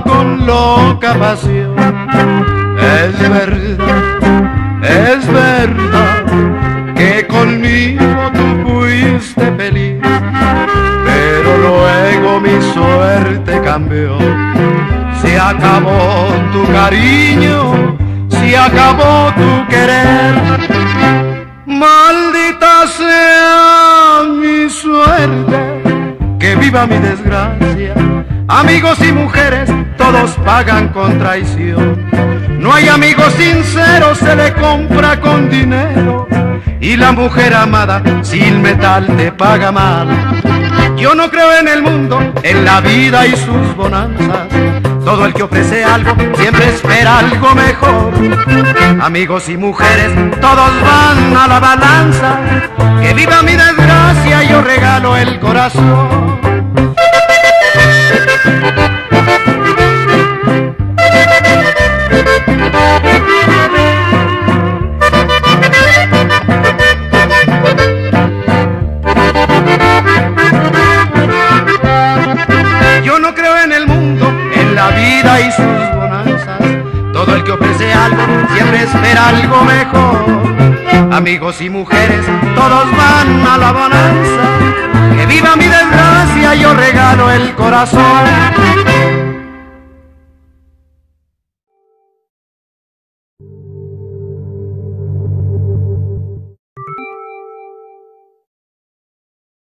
con loca pasión. Es verdad que conmigo tú fuiste feliz, pero luego mi suerte cambió. Se acabó tu cariño, se acabó tu querer. Maldita sea mi suerte, que viva mi desgracia. Amigos y mujeres, todos pagan con traición. No hay amigo sincero, se le compra con dinero. Y la mujer amada sin metal te paga mal. Yo no creo en el mundo, en la vida y sus bonanzas. Todo el que ofrece algo siempre espera algo mejor. Amigos y mujeres, todos van a la balanza. Que viva mi desgracia, yo regalo el corazón. Yo no creo en el mundo, en la vida y sus bonanzas. Todo el que ofrece algo siempre espera algo mejor. Amigos y mujeres, todos van a la bonanza. Que viva mi desgracia, yo regalo el corazón.